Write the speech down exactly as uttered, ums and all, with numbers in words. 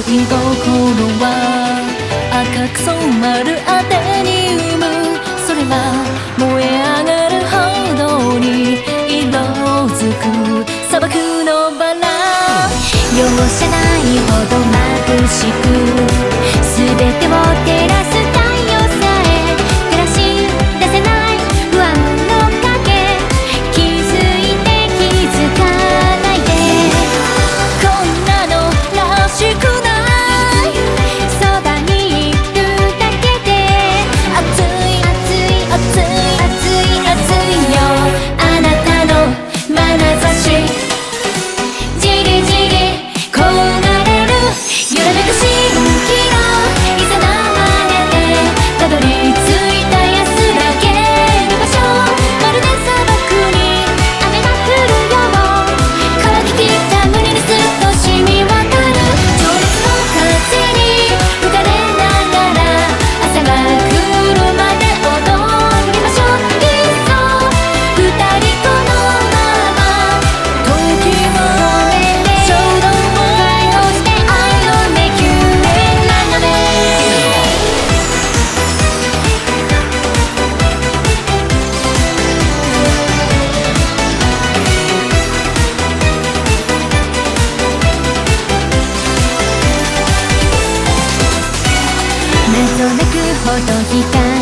恋心は赤く染まるアデニウム、それは燃え上がる報道に色づく砂漠のバラ、容赦ないほど眩しく全てを照らす太陽さえ照らし出せない不安の影、気づいて気づかないで、こんなのらしくないそばにいるだけで熱い熱い熱い熱い熱いよ、あなたの眼差しじりじり焦がれる揺らめく蜃気楼、いざなまれてたどり着いた安らげる場所、まるで砂漠に雨が降るよう乾ききった胸にすっと染み渡る情熱の風に吹かれながら朝が来るまで踊りましょう、いっそ二人このまま時を止めて衝動を解放して愛の迷宮へ眺め、謎なくほど光